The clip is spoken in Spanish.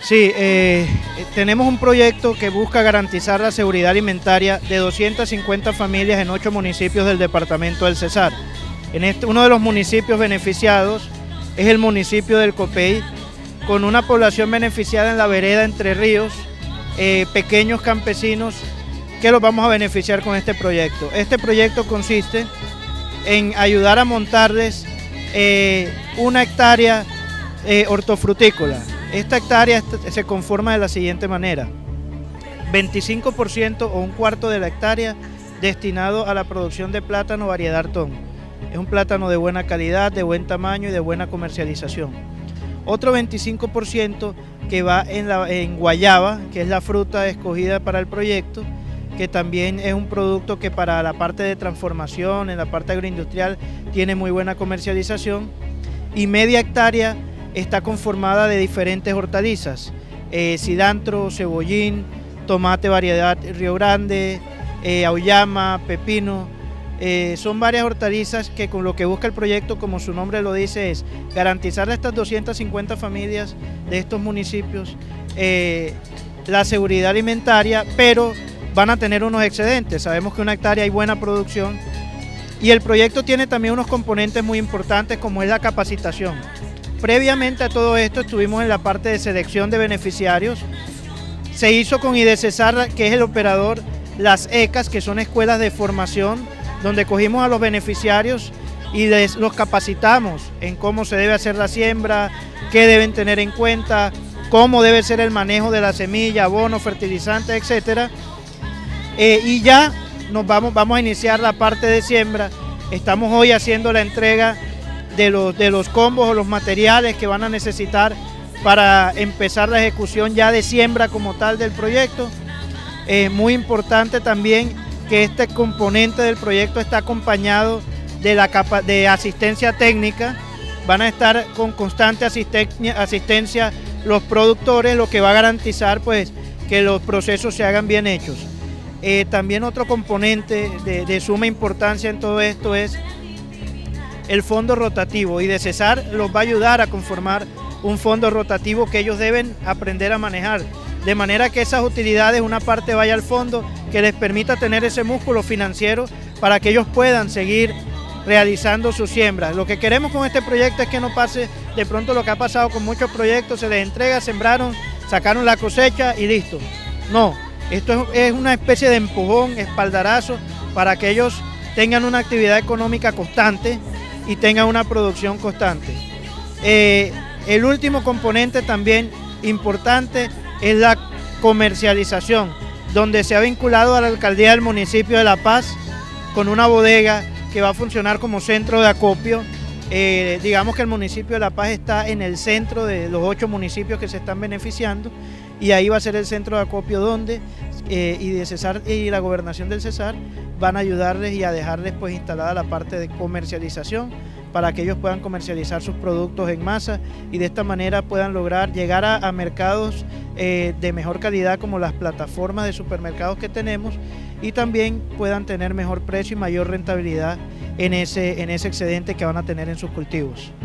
Sí, tenemos un proyecto que busca garantizar la seguridad alimentaria de 250 familias en 8 municipios del departamento del Cesar. Uno de los municipios beneficiados es el municipio del Copey, con una población beneficiada en la vereda Entre Ríos, pequeños campesinos que los vamos a beneficiar con este proyecto. Este proyecto consiste en ayudar a montarles una hectárea hortofrutícola. Esta hectárea se conforma de la siguiente manera: 25% o un cuarto de la hectárea destinado a la producción de plátano variedad Artón. Es un plátano de buena calidad, de buen tamaño y de buena comercialización. Otro 25% que va en guayaba, que es la fruta escogida para el proyecto, que también es un producto que para la parte de transformación, en la parte agroindustrial, tiene muy buena comercialización. Y media hectárea está conformada de diferentes hortalizas, cilantro, cebollín, tomate variedad Río Grande, auyama, pepino. Son varias hortalizas que con lo que busca el proyecto, como su nombre lo dice, es garantizar a estas 250 familias de estos municipios la seguridad alimentaria, pero van a tener unos excedentes. Sabemos que una hectárea hay buena producción y el proyecto tiene también unos componentes muy importantes como es la capacitación. Previamente a todo esto estuvimos en la parte de selección de beneficiarios. Se hizo con IDECESAR, que es el operador, las ECAS, que son escuelas de formación, donde cogimos a los beneficiarios y los capacitamos en cómo se debe hacer la siembra, qué deben tener en cuenta, cómo debe ser el manejo de la semilla, abono, fertilizantes, etcétera. Y ya vamos a iniciar la parte de siembra. Estamos hoy haciendo la entrega de los combos o los materiales que van a necesitar para empezar la ejecución ya de siembra como tal del proyecto. Muy importante también que este componente del proyecto está acompañado de asistencia técnica. Van a estar con constante asistencia los productores, lo que va a garantizar pues que los procesos se hagan bien hechos. También otro componente de suma importancia en todo esto es el fondo rotativo, y IDECESAR los va a ayudar a conformar un fondo rotativo que ellos deben aprender a manejar, de manera que esas utilidades, una parte vaya al fondo que les permita tener ese músculo financiero para que ellos puedan seguir realizando sus siembras. Lo que queremos con este proyecto es que no pase de pronto lo que ha pasado con muchos proyectos: se les entrega, sembraron, sacaron la cosecha y listo. No, esto es una especie de empujón, espaldarazo, para que ellos tengan una actividad económica constante y tengan una producción constante. El último componente también importante es la comercialización, donde se ha vinculado a la alcaldía del municipio de La Paz con una bodega que va a funcionar como centro de acopio. Digamos que el municipio de La Paz está en el centro de los 8 municipios que se están beneficiando, y ahí va a ser el centro de acopio donde IDECESAR y la gobernación del Cesar van a ayudarles y a dejarles pues instalada la parte de comercialización para que ellos puedan comercializar sus productos en masa y de esta manera puedan lograr llegar a mercados de mejor calidad como las plataformas de supermercados que tenemos, y también puedan tener mejor precio y mayor rentabilidad en ese excedente que van a tener en sus cultivos.